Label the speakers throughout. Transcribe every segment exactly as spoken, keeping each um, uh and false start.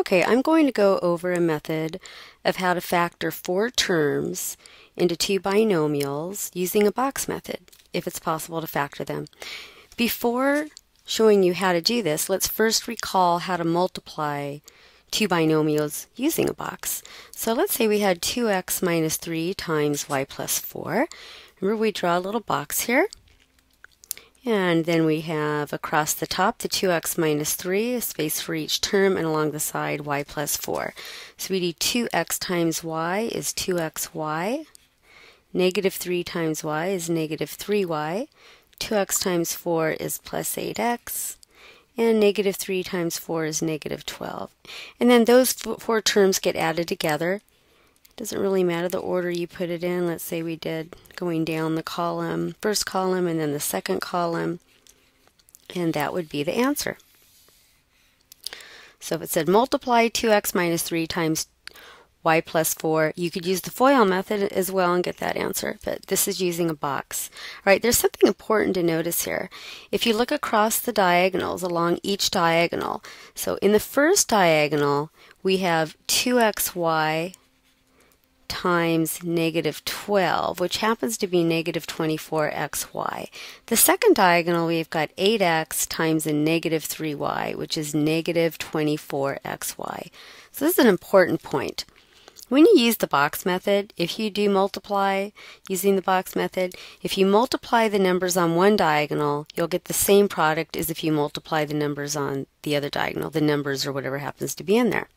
Speaker 1: Okay, I'm going to go over a method of how to factor four terms into two binomials using a box method, if it's possible to factor them. Before showing you how to do this, let's first recall how to multiply two binomials using a box. So let's say we had two x minus three times y plus four. Remember, we draw a little box here. And then we have across the top the two x minus three, a space for each term, and along the side y plus four. So we do two x times y is two x y. Negative three times y is negative three y. two x times four is plus eight x. And negative three times four is negative twelve. And then those four terms get added together. It doesn't really matter the order you put it in. Let's say we did going down the column, first column and then the second column, and that would be the answer. So if it said multiply two x minus three times y plus four, you could use the FOIL method as well and get that answer, but this is using a box. All right, there's something important to notice here. If you look across the diagonals along each diagonal, so in the first diagonal we have two x y times negative twelve, which happens to be negative twenty-four x y. The second diagonal, we've got eight x times a negative three y, which is negative twenty-four x y. So this is an important point. When you use the box method, if you do multiply using the box method, if you multiply the numbers on one diagonal, you'll get the same product as if you multiply the numbers on the other diagonal, the numbers or whatever happens to be in there.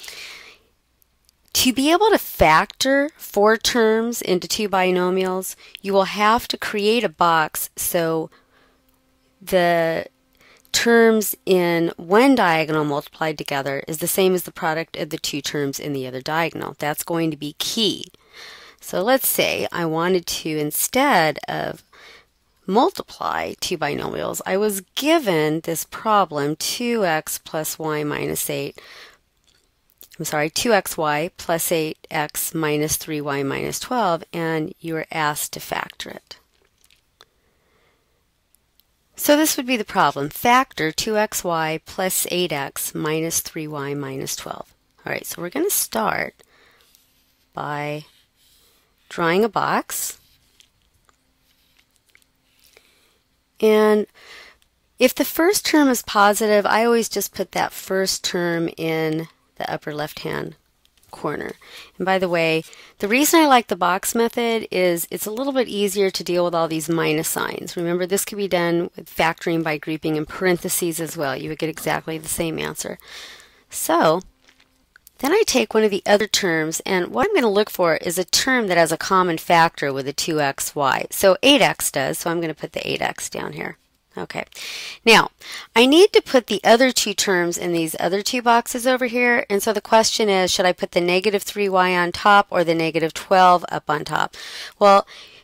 Speaker 1: To be able to factor four terms into two binomials, you will have to create a box so the terms in one diagonal multiplied together is the same as the product of the two terms in the other diagonal. That's going to be key. So let's say I wanted to, instead of multiply two binomials, I was given this problem, two x plus y minus eight. I'm sorry, two x y plus eight x minus three y minus twelve, and you were asked to factor it. So this would be the problem. Factor two x y plus eight x minus three y minus twelve. All right, so we're going to start by drawing a box. And if the first term is positive, I always just put that first term in the upper left-hand corner. And by the way, the reason I like the box method is it's a little bit easier to deal with all these minus signs. Remember, this could be done with factoring by grouping in parentheses as well. You would get exactly the same answer. So then I take one of the other terms, and what I'm going to look for is a term that has a common factor with a two x y. So eight x does, so I'm going to put the eight x down here. Okay, now I need to put the other two terms in these other two boxes over here, and so the question is, should I put the negative three y on top or the negative twelve up on top? Well,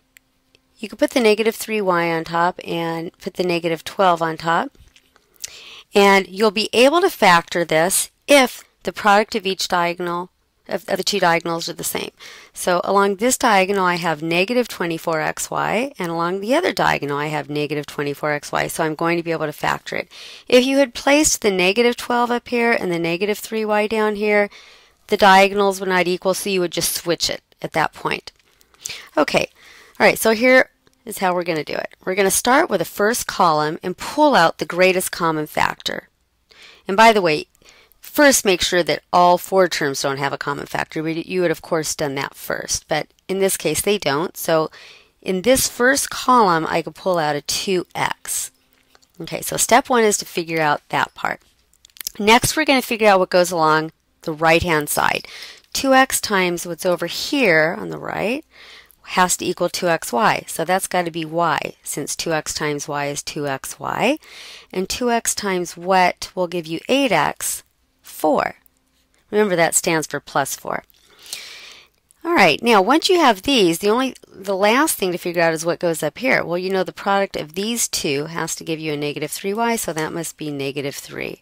Speaker 1: you could put the negative three y on top and put the negative twelve on top, and you'll be able to factor this if the product of each diagonal of, of the two diagonals are the same. So along this diagonal I have negative twenty-four x y, and along the other diagonal I have negative twenty-four x y, so I'm going to be able to factor it. If you had placed the negative twelve up here and the negative three y down here, the diagonals would not equal, so you would just switch it at that point. Okay, all right, so here is how we're going to do it. We're going to start with the first column and pull out the greatest common factor. And by the way, first, make sure that all four terms don't have a common factor. You would, of course, done that first, but in this case, they don't. So in this first column, I could pull out a two x. Okay, so step one is to figure out that part. Next, we're going to figure out what goes along the right-hand side. two x times what's over here on the right has to equal two x y. So that's got to be y, since two x times y is two x y. And two x times what will give you eight x. four. Remember, that stands for plus four. All right, now once you have these, the only the last thing to figure out is what goes up here. Well, you know the product of these two has to give you a negative three y, so that must be negative three.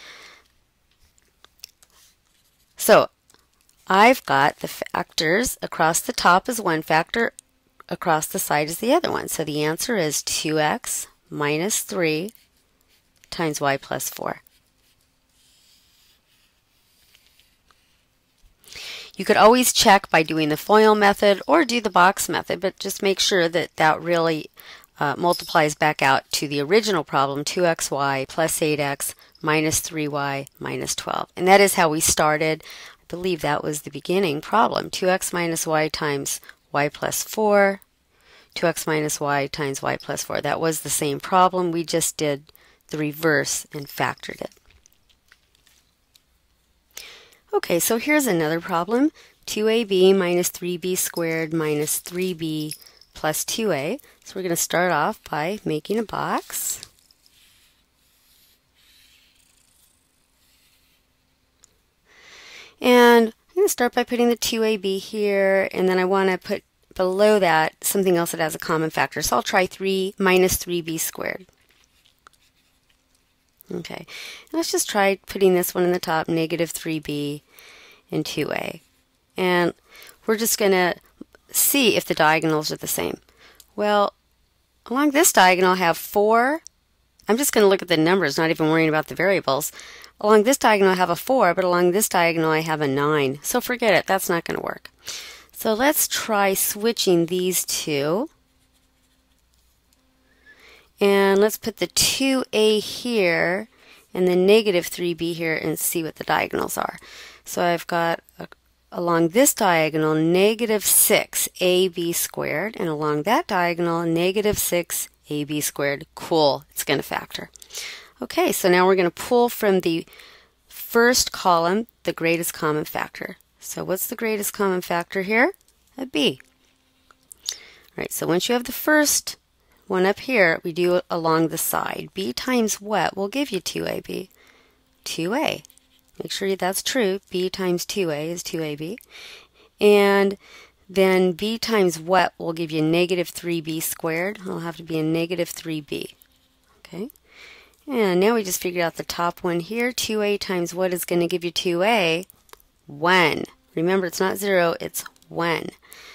Speaker 1: So I've got the factors across the top is one factor, across the side is the other one. So the answer is two x minus three times y plus four. You could always check by doing the FOIL method or do the box method, but just make sure that that really uh, multiplies back out to the original problem, two x y plus eight x minus three y minus twelve. And that is how we started. I believe that was the beginning problem, two x minus y times y plus four, two x minus y times y plus four. That was the same problem. We just did the reverse and factored it. Okay, so here's another problem. two a b minus three b squared minus three b plus two a. So we're going to start off by making a box. And I'm going to start by putting the two a b here, and then I want to put below that something else that has a common factor. So I'll try three minus three b squared. Okay, let's just try putting this one in the top, negative three b and two a. And we're just going to see if the diagonals are the same. Well, along this diagonal I have four. I'm just going to look at the numbers, not even worrying about the variables. Along this diagonal I have a four, but along this diagonal I have a nine. So forget it, that's not going to work. So let's try switching these two. And let's put the two a here and the negative three b here and see what the diagonals are. So I've got a, along this diagonal negative six a b squared, and along that diagonal negative six a b squared. Cool, it's going to factor. Okay, so now we're going to pull from the first column the greatest common factor. So what's the greatest common factor here? A b. All right, so once you have the first one up here, we do it along the side. B times what will give you two a b? two a. Make sure that's true. B times two a is two a b. And then b times what will give you negative three b squared? It'll have to be a negative three b. Okay. And now we just figured out the top one here. two a times what is going to give you two a? one. Remember, it's not zero, it's one.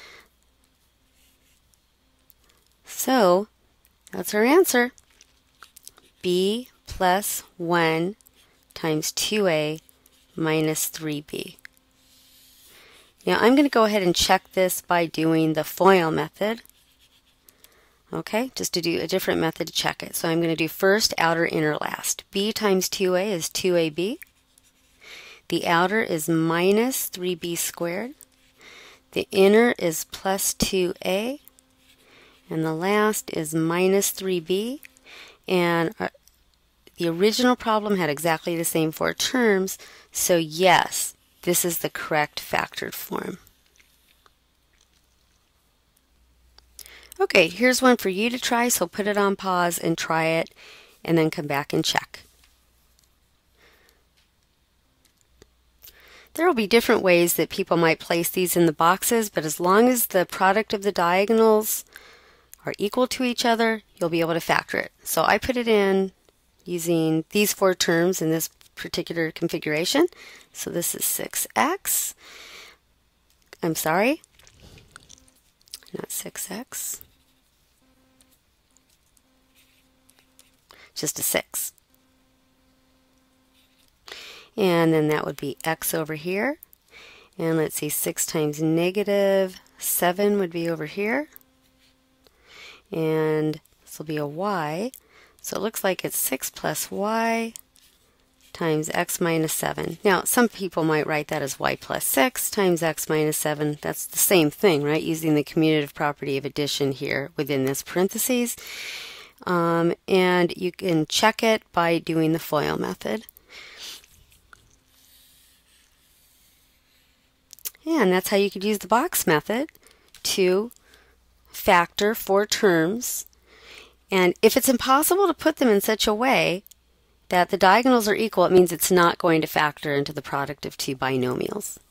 Speaker 1: So, that's our answer. B plus one times two a minus three b. Now, I'm going to go ahead and check this by doing the FOIL method. Okay, just to do a different method to check it. So I'm going to do first, outer, inner, last. B times two a is two a b. The outer is minus three b squared. The inner is plus two a. And the last is minus three b. And our, the original problem had exactly the same four terms. So yes, this is the correct factored form. Okay, here's one for you to try, so put it on pause and try it, and then come back and check. There will be different ways that people might place these in the boxes, but as long as the product of the diagonals are equal to each other, you'll be able to factor it. So I put it in using these four terms in this particular configuration. So this is six x. I'm sorry, not six x. Just a six. And then that would be x over here. And let's see, six times negative seven would be over here. And this will be a y. So it looks like it's six plus y times x minus seven. Now, some people might write that as y plus six times x minus seven. That's the same thing, right? Using the commutative property of addition here within this parentheses. Um, and you can check it by doing the FOIL method. And that's how you could use the box method to factor four terms. And if it's impossible to put them in such a way that the diagonals are equal, it means it's not going to factor into the product of two binomials.